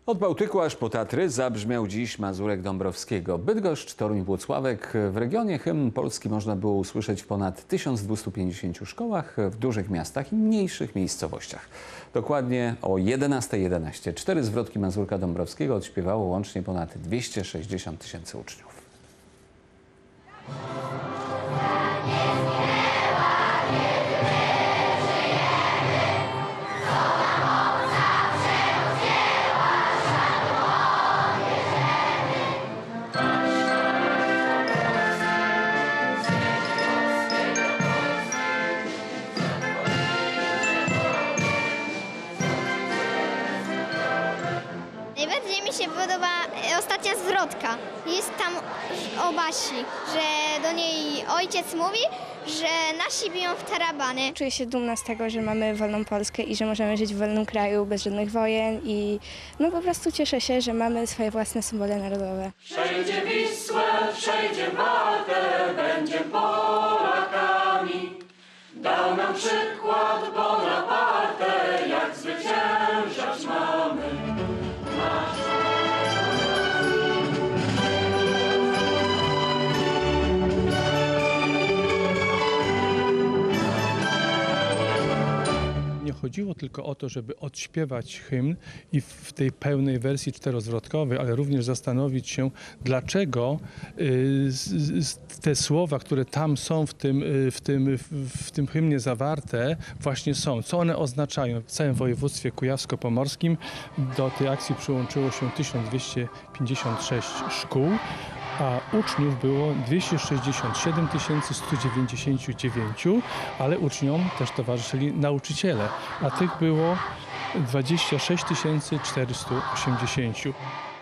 Od Bałtyku aż po Tatry zabrzmiał dziś Mazurek Dąbrowskiego. Bydgoszcz, Toruń, Włocławek. W regionie hymn polski można było usłyszeć w ponad 1250 szkołach, w dużych miastach i mniejszych miejscowościach. Dokładnie o 11:11 4 zwrotki Mazurka Dąbrowskiego odśpiewało łącznie ponad 260 tysięcy uczniów. Najbardziej mi się podoba ostatnia zwrotka. Jest tam o Basi, że do niej ojciec mówi, że nasi biją w tarabany. Czuję się dumna z tego, że mamy wolną Polskę i że możemy żyć w wolnym kraju bez żadnych wojen i po prostu cieszę się, że mamy swoje własne symbole narodowe. Przejdzie Wisłę, przejdzie Wartę, będzie Polakami. Dał nam przykład Bonaparte, jak zwyciężać mamy. Nie chodziło tylko o to, żeby odśpiewać hymn i w tej pełnej wersji czterozwrotkowej, ale również zastanowić się, dlaczego te słowa, które tam są w tym hymnie zawarte, właśnie są. Co one oznaczają? W całym województwie kujawsko-pomorskim do tej akcji przyłączyło się 1256 szkół, a uczniów było 267 199, ale uczniom też towarzyszyli nauczyciele, a tych było 26 480.